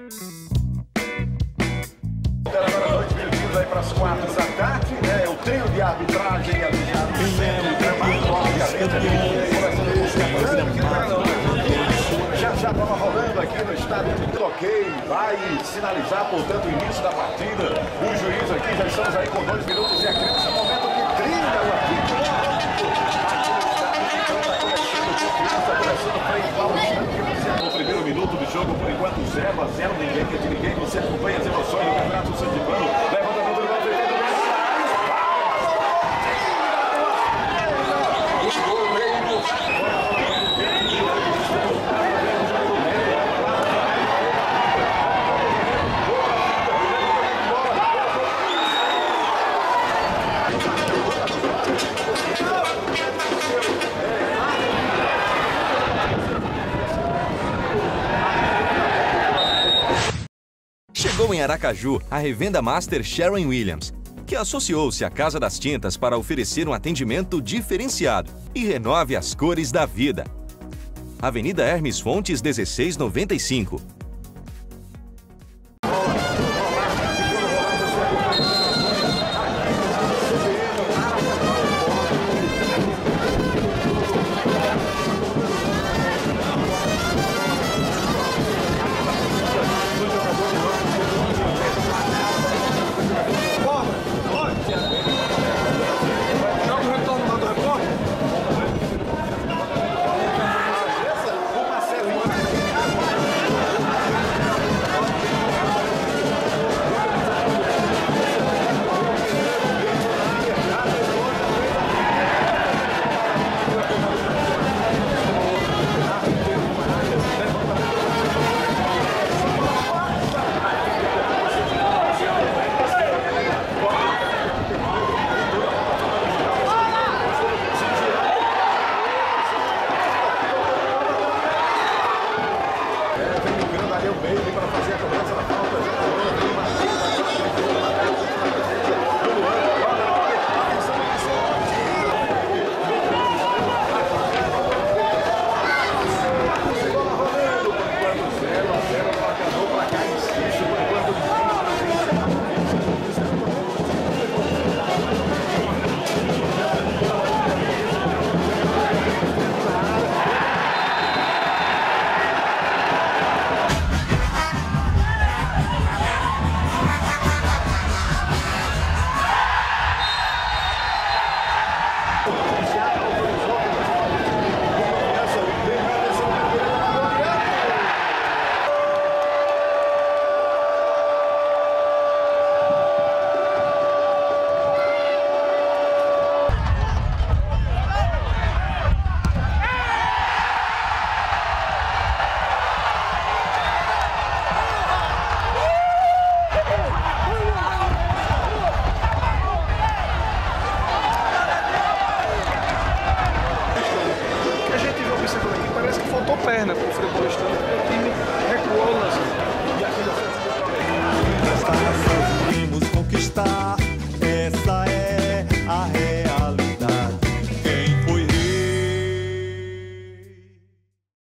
Agora 2 minutinhos aí para as 4 da tarde, né? O trio de arbitragem já estava rolando aqui no estádio de Toquei, vai sinalizar, portanto, o início da partida. O juiz aqui, já estamos aí com 2 minutos e acresce o momento que trilha o apito. Está começando o Frei Paulo Santos. No primeiro minuto do jogo, por enquanto, 0-0, ninguém quer de ninguém. Você acompanha as emoções do Campeonato Santibano. Levantamento do gol. Chegou em Aracaju a revenda Master Sherwin-Williams, que associou-se à Casa das Tintas para oferecer um atendimento diferenciado e renove as cores da vida. Avenida Hermes Fontes, 1695.